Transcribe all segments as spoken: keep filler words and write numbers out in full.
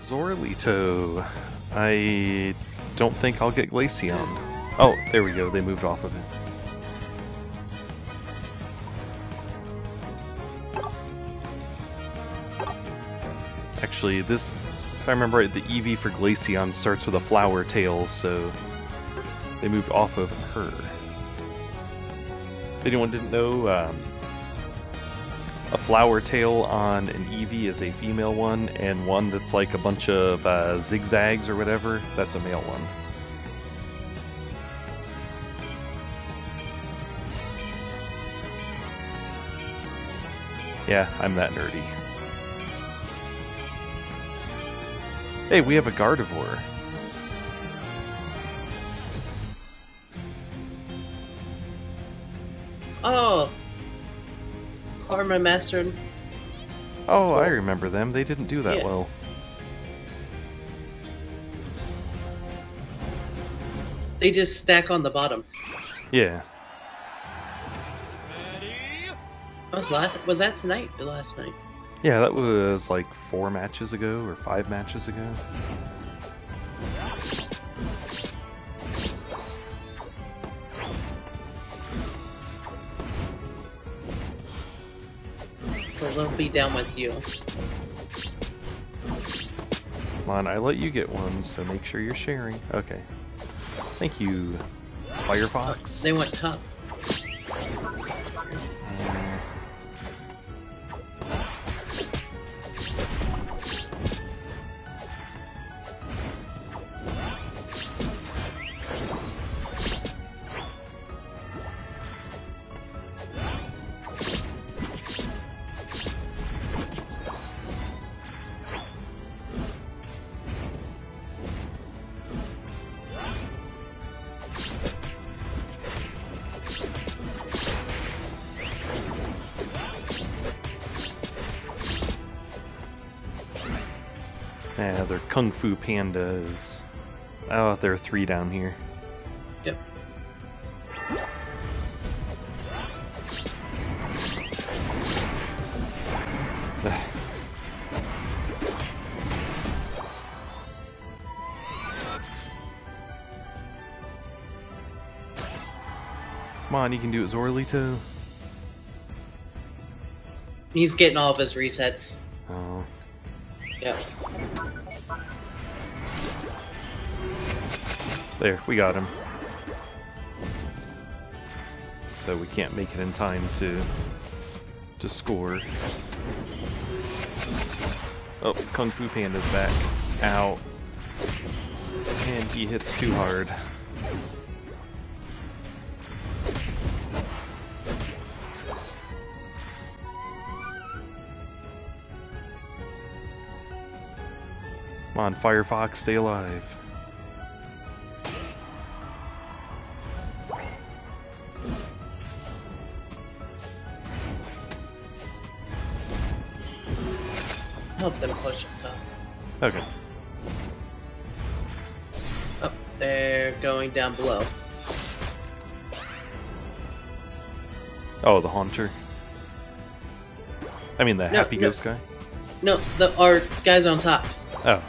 Zorlito. I don't think I'll get Glaceon. Oh, there we go. They moved off of it. Actually, this, if I remember right, the E V for Glaceon starts with a flower tail, so they moved off of her. If anyone didn't know, um, a flower tail on an Eevee is a female one, and one that's like a bunch of uh, zigzags or whatever, that's a male one. Yeah, I'm that nerdy. Hey, we have a Gardevoir. Oh! Karma Master. Oh, I remember them. They didn't do that Yeah. well. They just stack on the bottom. Yeah. Was last was that tonight or last night? Yeah, that was like four matches ago or five matches ago. So they'll be down with you. Come on, I let you get one, so make sure you're sharing. Okay. Thank you, Firefox. They went top. Uh, Yeah, they're Kung Fu Pandas. Oh, there are three down here. Yep. Come on, you can do it, Zorlito. He's getting all of his resets. Oh. Yep. There, we got him. So we can't make it in time to to score. Oh, Kung Fu Panda's back. Ow. And he hits too hard. Come on, Firefox, stay alive. Help them push it top. Okay. Oh, they're going down below. Oh, the Haunter. I mean the No, Happy no. Ghost guy? No, the our guys on top. Oh.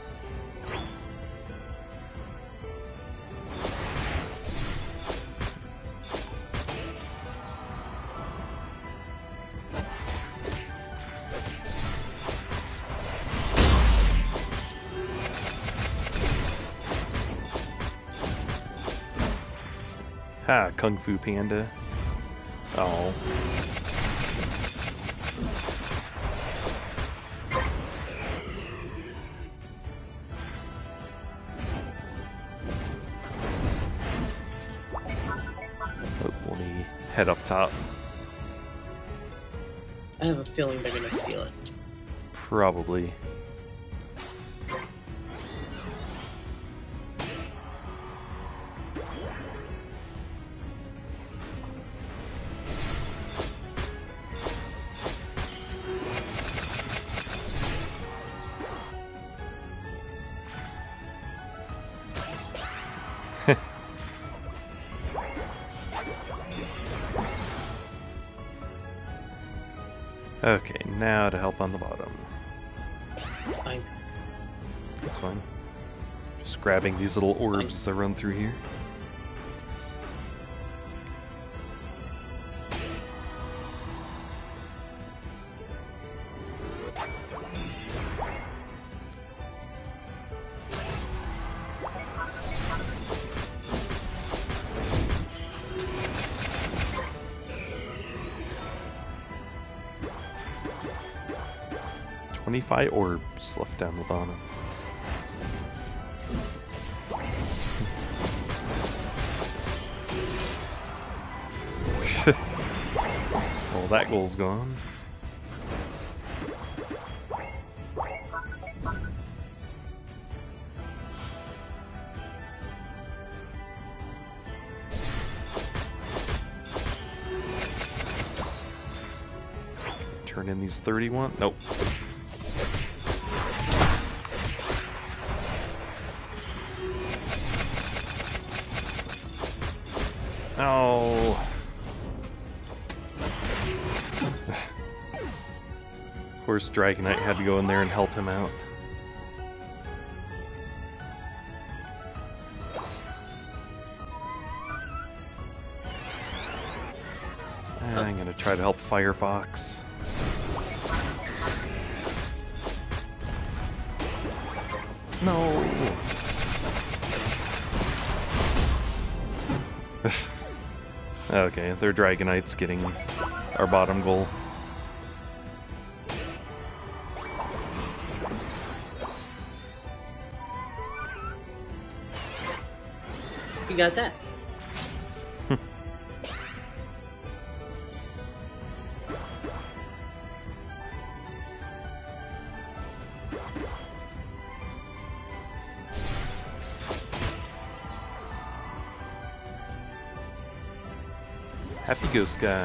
Ha, Kung Fu Panda. Oh. Oh, let me head up top. I have a feeling they're gonna steal it. Probably. Okay, now to help on the bottom. Fine. That's fine. Just grabbing these little orbs as I run through here. twenty-five orbs left down the bottom. Well, that goal's gone. Turn in these thirty-one. Nope. Oh. Of course, Dragonite had to go in there and help him out. And I'm gonna try to help Firefox. No. Okay, their Dragonite's getting our bottom goal. You got that? Happy Ghost Guy.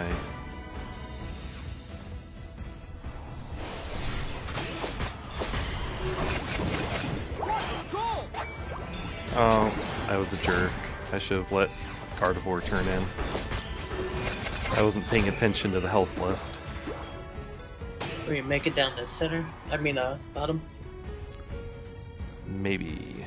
Oh, I was a jerk. I should have let Gardevoir turn in. I wasn't paying attention to the health left. We make it down the center? I mean, uh, bottom? Maybe.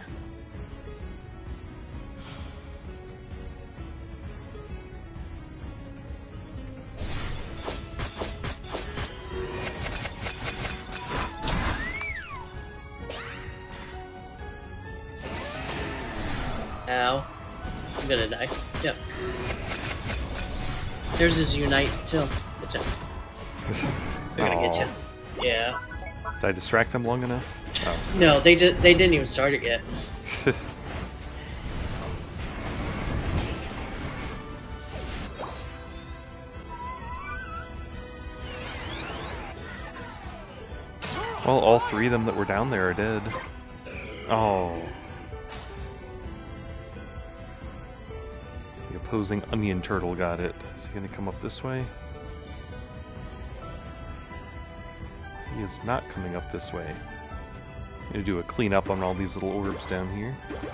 Ow. I'm gonna die. Yep. There's his Unite, too. Good job. They're gonna get you. Yeah. Did I distract them long enough? Oh. No, they, did, they didn't even start it yet. Well, all three of them that were down there are dead. Oh. The opposing Onion Turtle got it. Is he gonna come up this way? He is not coming up this way. I'm gonna do a cleanup on all these little orbs down here.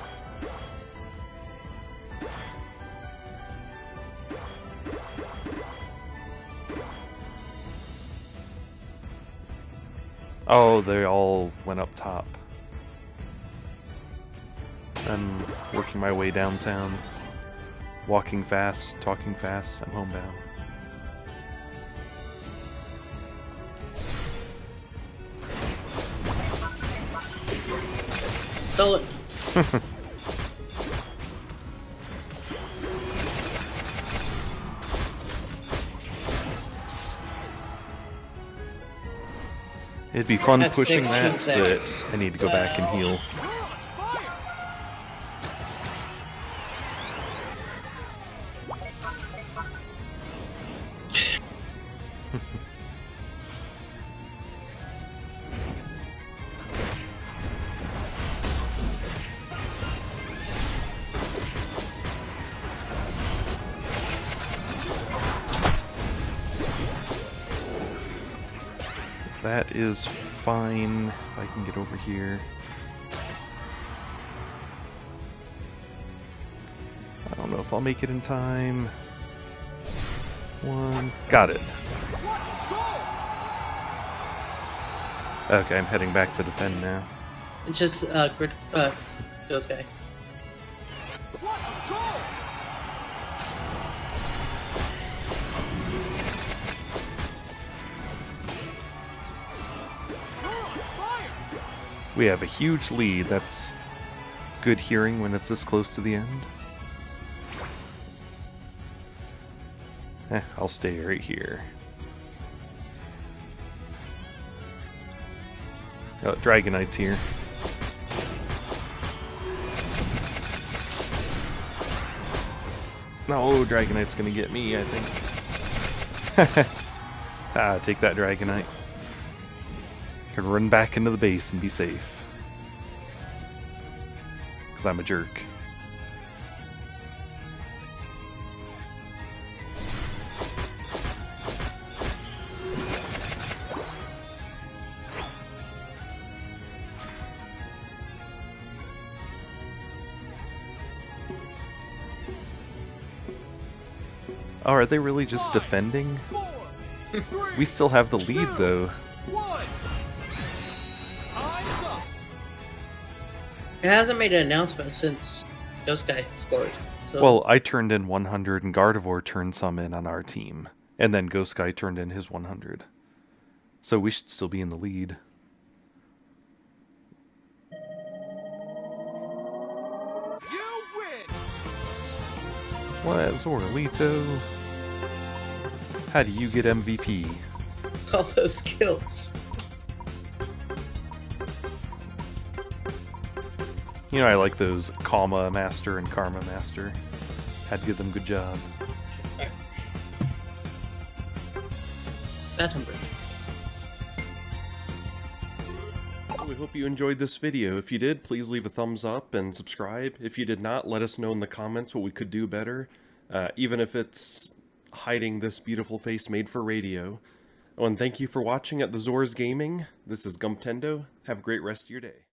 Oh, they all went up top. I'm working my way downtown. Walking fast, talking fast, I'm homebound. Stole it. It'd be fun That's pushing that, seconds. but I need to go back and heal. That is fine if I can get over here. I don't know if I'll make it in time. One. Got it. Okay, I'm heading back to defend now. It's just uh, Grid, uh, Ghost Guy. What a goal! You're on fire! We have a huge lead. That's good hearing when it's this close to the end. Eh, I'll stay right here. Oh, Dragonite's here. No, Dragonite's gonna get me, I think. Ah, take that, Dragonite. You can run back into the base and be safe. Because I'm a jerk. Oh, are they really just defending? Four, three, We still have the lead, though. one. Time's up. It hasn't made an announcement since Ghost Guy scored. So Well, I turned in one hundred and Gardevoir turned some in on our team. And then Ghost Guy turned in his one hundred. So we should still be in the lead. You win. What, Zorlito? How do you get M V P? all those kills. You know, I like those Calma Master and Karma Master. Had to give them a good job. That's one. We hope you enjoyed this video. If you did, please leave a thumbs up and subscribe. If you did not, let us know in the comments what we could do better, uh, even if it's hiding this beautiful face made for radio. Oh, and thank you for watching at the Zors Gaming. This is Gumptendo. Have a great rest of your day.